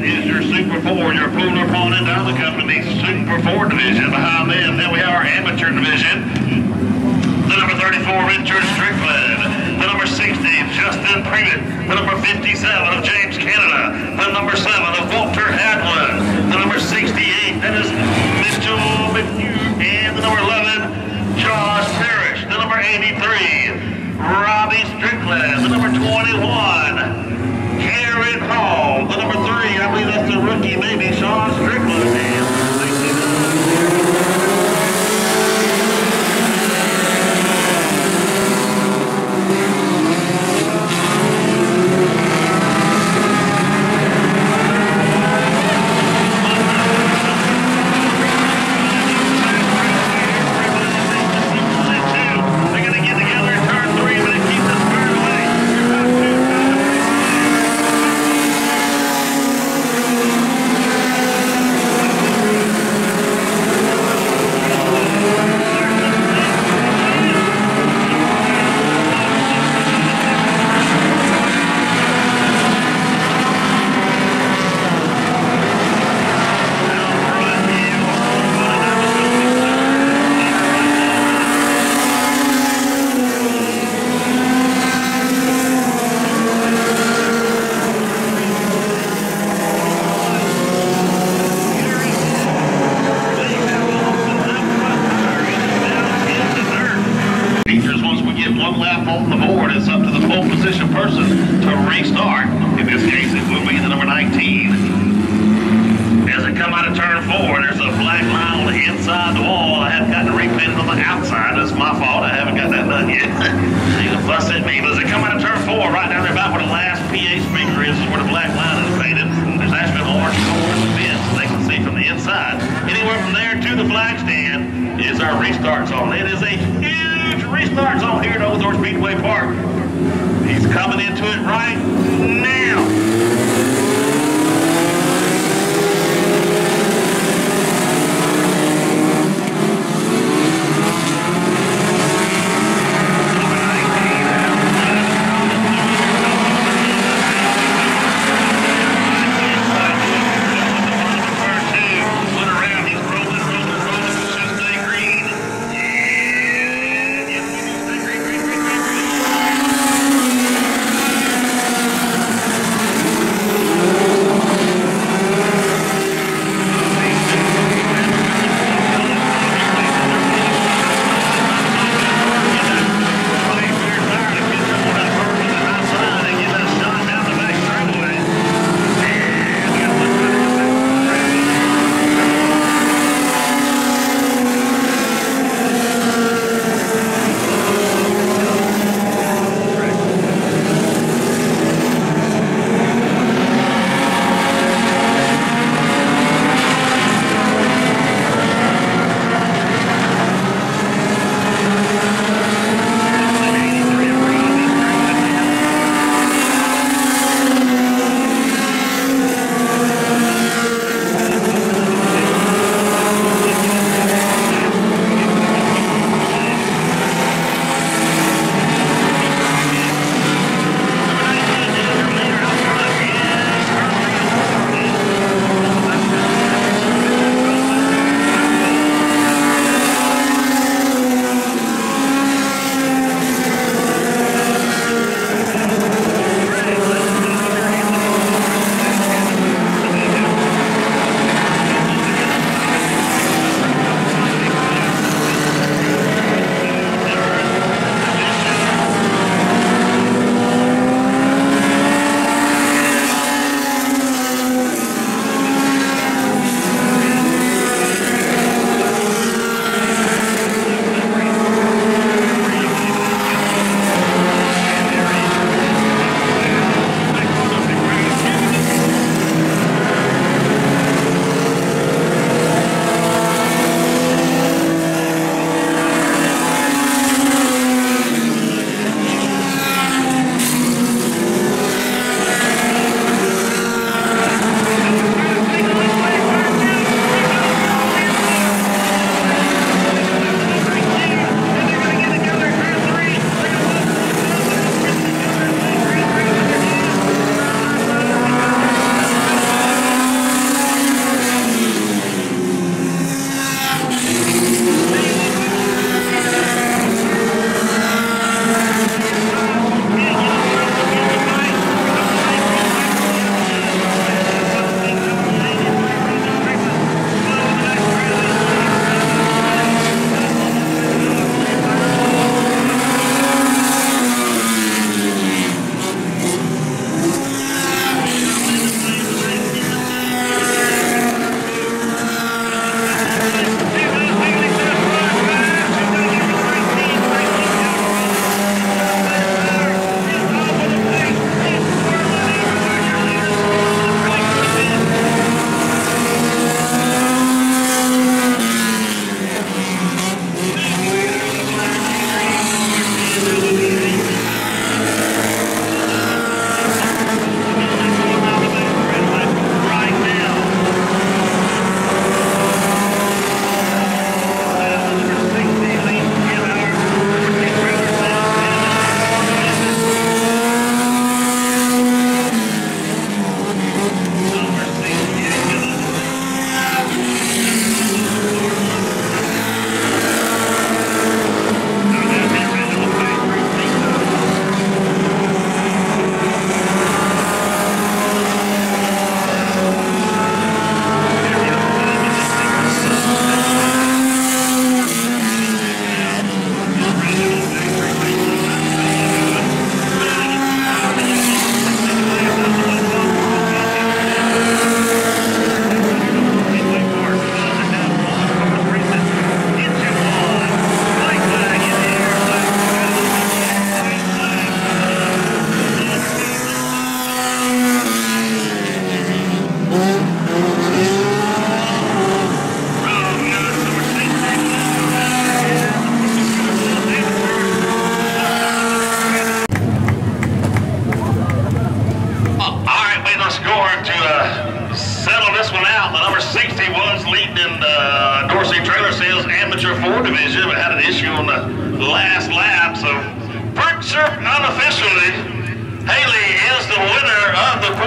is your Super 4, your Bootle opponent down the company Super 4 division. Behind them, then we have our amateur division. The number 34, Richard Strickland. The number 60, Justin Privet. The number 57 of James Canada. The number 7 of Walter Hadlin. The number 68, that is Mitchell McHugh. And the number 11, Josh Parrish. The number 83, Robbie Strickland. The number 21, Garrett Hall. The number 3, I believe that's the rookie, maybe Sean Strickland. And is our restart zone. It is a huge restart zone here at Oglethorpe Speedway Park. He's coming into it right now. 60 was leading in the Dorsey Trailer Sales Amateur 4 Division, but had an issue on the last lap. So, pretty sure unofficially, Haley is the winner of the